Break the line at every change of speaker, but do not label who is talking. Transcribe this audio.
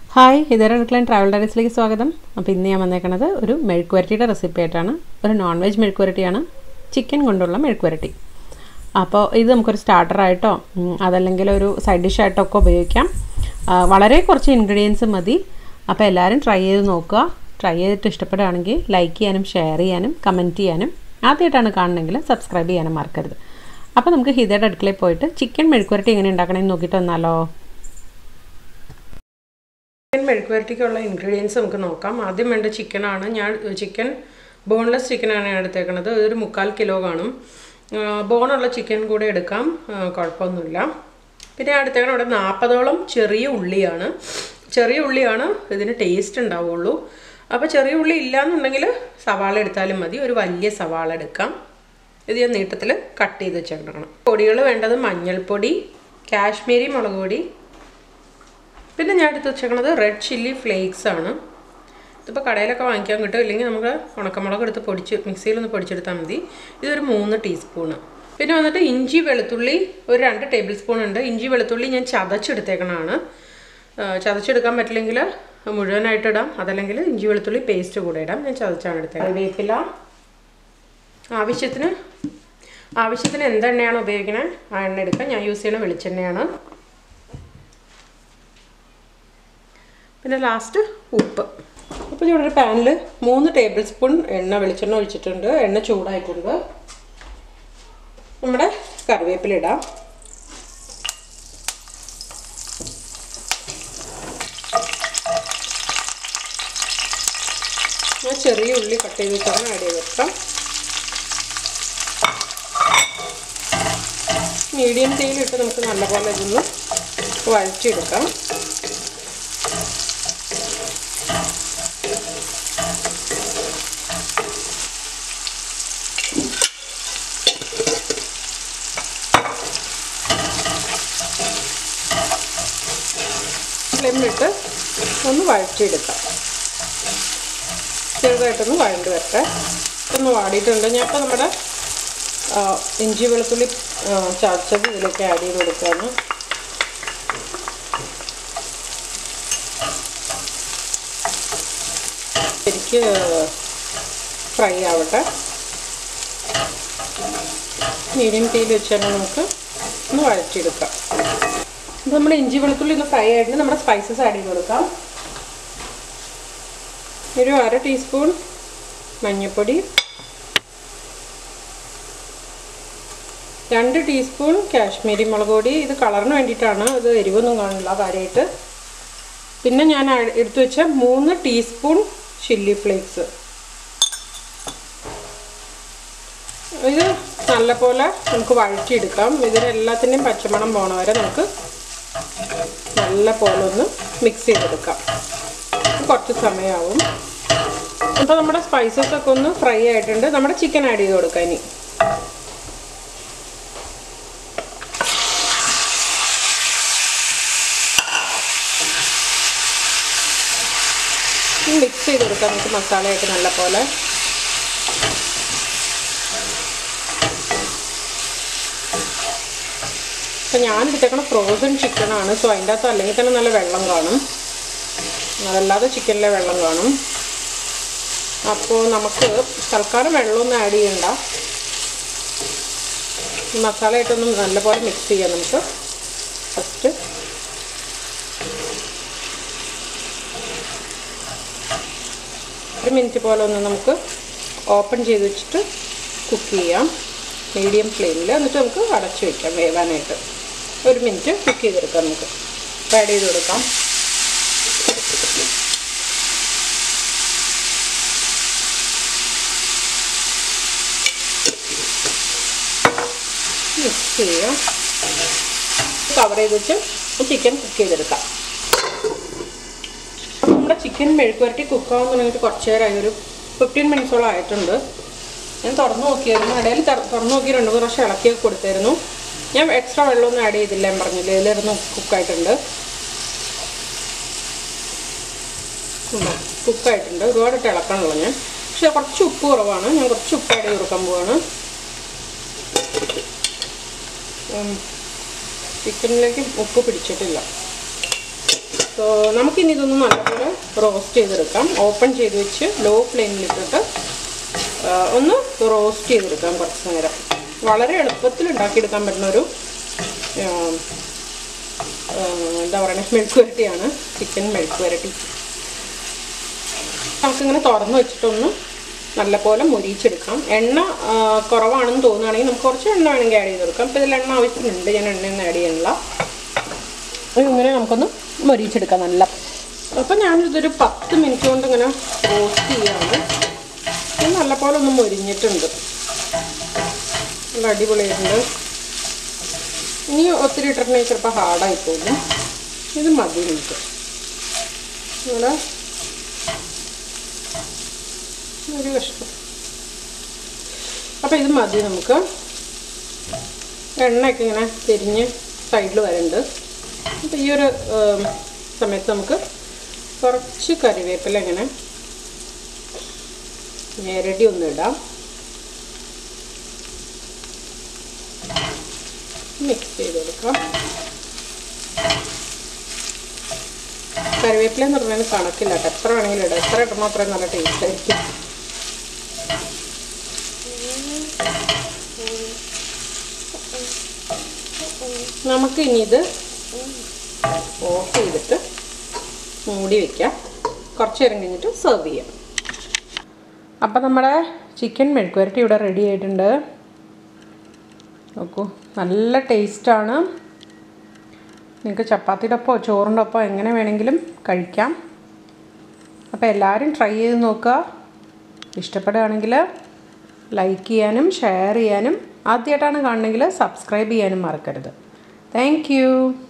Hi, ഇതൊരു travel ഡയറീസിലേക്ക് സ്വാഗതം. അപ്പോൾ ഇന്ന് ഞാൻ വന്നേക്കുന്നത് ഒരു മെഴുക്കുവരട്ടിയുടെ റെസിപ്പി ആയിട്ടാണ്. ഒരു നോൺ വെജ് മെഴുക്കുവരട്ടിയാണ്, ചിക്കൻ കൊണ്ടുള്ള മെഴുക്കുവരട്ടി. അപ്പോൾ ഇത് നമുക്കൊരു സ്റ്റാർട്ടറായിട്ടോ അതല്ലെങ്കിൽ ഒരു സൈഡ് ഡിഷായിട്ടോ ഒക്കെ ഉപയോഗിക്കാം. വളരെ കുറച്ച് ഇൻഗ്രീഡിയൻസ് മതി. അപ്പോൾ എല്ലാവരും ട്രൈ ചെയ്ത് നോക്കുക. ട്രൈ ചെയ്തിട്ട് ഇഷ്ടപ്പെടുകയാണെങ്കിൽ ലൈക്ക് ചെയ്യാനും ഷെയർ ചെയ്യാനും കമൻറ്റ് ചെയ്യാനും, ആദ്യമായിട്ടാണ് കാണണമെങ്കിൽ സബ്സ്ക്രൈബ് ചെയ്യാനും മറക്കരുത്. അപ്പോൾ നമുക്ക് ഹിതയുടെ അടുക്കളയിൽ പോയിട്ട് ചിക്കൻ മെഴുക്കുവരട്ടി എങ്ങനെ ഉണ്ടാക്കണമെന്ന് നോക്കിയിട്ട് വന്നാലോ. ചിക്കൻ മെഴുക്കുവരട്ടിക്കുള്ള ഇൻഗ്രീഡിയൻസ് നമുക്ക് നോക്കാം. ആദ്യം വേണ്ട ചിക്കനാണ്. ചിക്കൻ ബോൺലെസ് ചിക്കനാണ് ഞാൻ എടുത്തേക്കുന്നത്. ഇതൊരു 3/4 കിലോ കാണും. ബോണുള്ള ചിക്കൻ കൂടെ എടുക്കാം, കുഴപ്പമൊന്നുമില്ല. പിന്നെ ഞാൻ എടുത്തേക്കണം ഇവിടെ 40ഓളം ചെറിയ ഉള്ളിയാണ്. ചെറിയ ഉള്ളിയാണ് ഇതിന് ടേസ്റ്റ് ഉണ്ടാവുള്ളൂ. അപ്പോൾ ചെറിയ ഉള്ളി ഇല്ലയെന്നുണ്ടെങ്കിൽ സവാള എടുത്താലും മതി. ഒരു വലിയ സവാള എടുക്കാം. ഇത് ഞാൻ നീട്ടത്തിൽ കട്ട് ചെയ്ത് വെച്ചേക്കണം. പൊടികൾ വേണ്ടത് മഞ്ഞൾപ്പൊടി, കാശ്മീരി മുളക് പൊടി, പിന്നെ ഞാൻ എടുത്ത് വെച്ചേക്കണത് റെഡ് ചില്ലി ഫ്ലേക്സ് ആണ്. ഇതിപ്പോൾ കടയിലൊക്കെ വാങ്ങിക്കാൻ കിട്ടും, ഇല്ലെങ്കിൽ നമുക്ക് ഉണക്കമുളക് എടുത്ത് മിക്സിയിലൊന്ന് പൊടിച്ചെടുത്താൽ മതി. ഇതൊരു 3 ടീസ്പൂണ്. പിന്നെ വന്നിട്ട് ഇഞ്ചി വെളുത്തുള്ളി ഒരു 2 ടേബിൾ സ്പൂൺ ഉണ്ട്. ഇഞ്ചി വെളുത്തുള്ളി ഞാൻ ചതച്ചെടുത്തേക്കണതാണ്. ചതച്ചെടുക്കാൻ പറ്റില്ലെങ്കിൽ മുഴുവനായിട്ട് ഇടാം, അതല്ലെങ്കിൽ ഇഞ്ചി വെളുത്തുള്ളി പേസ്റ്റ് കൂടെ ഇടാം. ഞാൻ ചതച്ചാണ് എടുത്തേക്കുന്നത്. വേപ്പില, ആവശ്യത്തിന് എന്തെണ്ണയാണ് ഉപയോഗിക്കണേ ആ എണ്ണ എടുക്കാം. ഞാൻ യൂസ് ചെയ്യണ വെളിച്ചെണ്ണയാണ്. പിന്നെ ലാസ്റ്റ് ഉപ്പ്. അപ്പോൾ ഇവിടെ ഒരു പാനിൽ 3 ടേബിൾ സ്പൂൺ വെളിച്ചെണ്ണ ഒഴിച്ചിട്ടുണ്ട്. എണ്ണ ചൂടായിട്ടുണ്ട്. നമ്മുടെ കറിവേപ്പില ഇടാം. ഞാൻ ചെറിയ ഉള്ളി കട്ട് ചെയ്ത് വെച്ചാണ് ആഡ് ചെയ്ത് വെക്കാം. മീഡിയം തീയിലിട്ട് നമുക്ക് നല്ലപോലെ ഇതൊന്ന് വഴറ്റിയെടുക്കാം. ഫ്ലെയിമിലിട്ട് ഒന്ന് വഴറ്റിയെടുക്കാം. ചെറുതായിട്ടൊന്ന് വഴണ്ട് വരട്ടെ. ഒന്ന് വാടിയിട്ടുണ്ട്. ഞാൻ ഇപ്പോൾ നമ്മുടെ ഇഞ്ചി വെളുത്തുള്ളി ചതച്ചത് ഇതിലേക്ക് ആഡ് ചെയ്ത് കൊടുക്കുകയാണ്. ശരിക്ക് ഫ്രൈ ആവട്ടെ. മീഡിയം തീയിൽ വെച്ച് തന്നെ നമുക്ക് ഒന്ന് വഴറ്റിയെടുക്കാം. അപ്പോൾ നമ്മുടെ ഇഞ്ചി വെളുത്തുള്ളി ഒന്ന് ഫ്രൈ ആയിട്ട് നമ്മുടെ സ്പൈസസ് ആഡ് ചെയ്ത് കൊടുക്കാം. ഒരു 1/2 ടീസ്പൂൺ മഞ്ഞൾപ്പൊടി, 2 ടീസ്പൂൺ കാശ്മീരി മുളക് പൊടി. ഇത് കളറിന് വേണ്ടിയിട്ടാണ്, ഇത് എരിവൊന്നും കാണില്ല കാര്യമായിട്ട്. പിന്നെ ഞാൻ എടുത്തു വെച്ച 3 ടീസ്പൂൺ ചില്ലി ഫ്ലേക്സ്. ഇത് നല്ലപോലെ നമുക്ക് വഴറ്റിയെടുക്കാം. ഇതിനെല്ലാത്തിൻ്റെയും പച്ചമണം പോണ വരെ നമുക്ക് നല്ലപോലെ ഒന്ന് മിക്സ് ചെയ്തെടുക്കാം. കുറച്ച് സമയമാവും. അപ്പോൾ നമ്മുടെ സ്പൈസസ് ഒക്കെ ഒന്ന് ഫ്രൈ ആയിട്ടുണ്ട്. നമ്മുടെ ചിക്കൻ ആഡ് ചെയ്ത് കൊടുക്കാം. ഇനി മിക്സ് ചെയ്ത് കൊടുക്കാം നമുക്ക് മസാലയായിട്ട് നല്ലപോലെ. അപ്പോൾ ഞാനെടുത്തേക്കണ ഫ്രോസൺ ചിക്കനാണ്. സോ അതിൻ്റെ അകത്ത് അല്ലെങ്കിൽ തന്നെ നല്ല വെള്ളം കാണും, അതല്ലാതെ ചിക്കനിലെ വെള്ളം കാണും. അപ്പോൾ നമുക്ക് തൽക്കാലം വെള്ളമൊന്നും ആഡ് ചെയ്യണ്ട. മസാലയായിട്ടൊന്നും നല്ലപോലെ മിക്സ് ചെയ്യാം നമുക്ക്. ഫസ്റ്റ് ഒരു മിനിറ്റ് പോലെ ഒന്ന് നമുക്ക് ഓപ്പൺ ചെയ്ത് വെച്ചിട്ട് കുക്ക് ചെയ്യാം മീഡിയം ഫ്ലെയിമിൽ. എന്നിട്ട് നമുക്ക് അടച്ചു വയ്ക്കാം വേവാനായിട്ട്. 1 മിനിറ്റ് കുക്ക് ചെയ്തെടുക്കാം. നമുക്ക് ആഡ് ചെയ്ത് കൊടുക്കാം. മിക്സ് ചെയ്യാം. കവർ ചെയ്ത് വെച്ച് ചിക്കൻ കുക്ക് ചെയ്തെടുക്കാം. നമ്മുടെ ചിക്കൻ മെഴുക്കുവരട്ടി കുക്കാവാൻ തുടങ്ങിയിട്ട് കുറച്ച് നേരമായി, ഒരു 15 മിനിറ്റ്സോളം ആയിട്ടുണ്ട്. ഞാൻ തുറന്നു നോക്കിയായിരുന്നു. ഇടയിൽ തുറന്നു നോക്കി 2 പ്രാവശ്യം ഇളക്കിയൊക്കെ കൊടുത്തായിരുന്നു. ഞാൻ എക്സ്ട്രാ വെള്ളമൊന്നും ആഡ് ചെയ്തില്ല, ഞാൻ പറഞ്ഞില്ല. ഇതിലിരുന്ന് കുക്കായിട്ടുണ്ട്. കുക്കായിട്ടുണ്ട്. ഒരുപാടിട്ട് ഇളക്കണമല്ലോ ഞാൻ. പക്ഷേ കുറച്ച് ഉപ്പ് കുറവാണ്. ഞാൻ കുറച്ച് ഉപ്പ് ആഡ് ചെയ്ത് കൊടുക്കാൻ പോവാണ്. ചിക്കനിലേക്ക് ഉപ്പ് പിടിച്ചിട്ടില്ല. നമുക്കിനി ഇതൊന്ന് നല്ലപോലെ റോസ്റ്റ് ചെയ്തെടുക്കാം. ഓപ്പൺ ചെയ്ത് വെച്ച് ലോ ഫ്ലെയിമിലിട്ടിട്ട് ഒന്ന് റോസ്റ്റ് ചെയ്തെടുക്കാം കുറച്ച് നേരം. വളരെ എളുപ്പത്തിൽ ഉണ്ടാക്കിയെടുക്കാൻ പറ്റുന്നൊരു എന്താ പറയുക, മെഴുക്കുവരട്ടിയാണ് ചിക്കൻ മെഴുക്കുവരട്ടി. നമുക്കിങ്ങനെ തുറന്ന് വെച്ചിട്ടൊന്ന് നല്ലപോലെ മൊരിച്ചെടുക്കാം. എണ്ണ കുറവാണെന്ന് തോന്നുകയാണെങ്കിൽ നമുക്ക് കുറച്ച് എണ്ണ വേണമെങ്കിൽ ആഡ് ചെയ്തെടുക്കാം. അപ്പോൾ ഇതിൽ എണ്ണ ആവശ്യമുണ്ട്, ഞാൻ എണ്ണയൊന്നും ആഡ് ചെയ്യണില്ല. ഇങ്ങനെ നമുക്കൊന്ന് മൊരിച്ചെടുക്കാം നല്ല. അപ്പോൾ ഞാനിതൊരു 10 മിനിറ്റ് കൊണ്ട് ഇങ്ങനെ റോസ്റ്റ് ചെയ്യാണ്. ഇത് നല്ലപോലെ ഒന്ന് മൊരിഞ്ഞിട്ടുണ്ട്, നല്ല അടിപൊളിയായിട്ടുണ്ട്. ഇനി ഒത്തിരി ഇട്ടിട്ടുണ്ടെങ്കിൽ ചിലപ്പോൾ ഹാർഡായി പോകും. ഇത് മതി നമുക്ക്. ഇവിടെ ഒരു കഷ്ണം. അപ്പോൾ ഇത് മതി നമുക്ക്. എണ്ണയൊക്കെ ഇങ്ങനെ തിരിഞ്ഞ് സൈഡിൽ വരുന്നുണ്ട്. അപ്പോൾ ഈ ഒരു സമയത്ത് നമുക്ക് കുറച്ച് കറിവേപ്പില ഇങ്ങനെ ഞെരടി ഒന്ന് ഇടാം. മിക്സ് ചെയ്ത് കൊടുക്കാം. കറിവേപ്പില എന്ന് പറഞ്ഞാൽ കണക്കില്ല കേട്ടോ, എത്ര വേണമെങ്കിലും ഇടാം. എത്ര ഇടണം അത്രയും നല്ല ടേസ്റ്റ് ആയിരിക്കും. നമുക്ക് ഇനി ഇത് ഓഫ് ചെയ്തിട്ട് മൂടി വയ്ക്കാം. കുറച്ച് നേരം കഴിഞ്ഞിട്ട് സെർവ് ചെയ്യാം. അപ്പം നമ്മുടെ ചിക്കൻ മെഴുക്കുവരട്ടി ഇവിടെ റെഡി ആയിട്ടുണ്ട്. നോക്കൂ, നല്ല ടേസ്റ്റാണ്. നിങ്ങൾക്ക് ചപ്പാത്തിയുടെ ഒപ്പമോ ചോറിൻ്റെ ഒപ്പമോ എങ്ങനെ വേണമെങ്കിലും കഴിക്കാം. അപ്പോൾ എല്ലാവരും ട്രൈ ചെയ്ത് നോക്കുക. ഇഷ്ടപ്പെടുകയാണെങ്കിൽ ലൈക്ക് ചെയ്യാനും ഷെയർ ചെയ്യാനും, ആദ്യമായിട്ടാണ് കാണണമെങ്കിൽ സബ്സ്ക്രൈബ് ചെയ്യാനും മറക്കരുത്. Thank U.